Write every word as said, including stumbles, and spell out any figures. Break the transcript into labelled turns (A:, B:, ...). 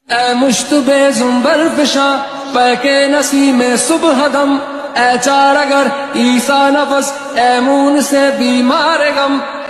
A: ए मुश्तबे जुम्बर फिशा पैके नसी में सुबह दम, ए चार अगर ईसा नफस ए मून से बीमार गम।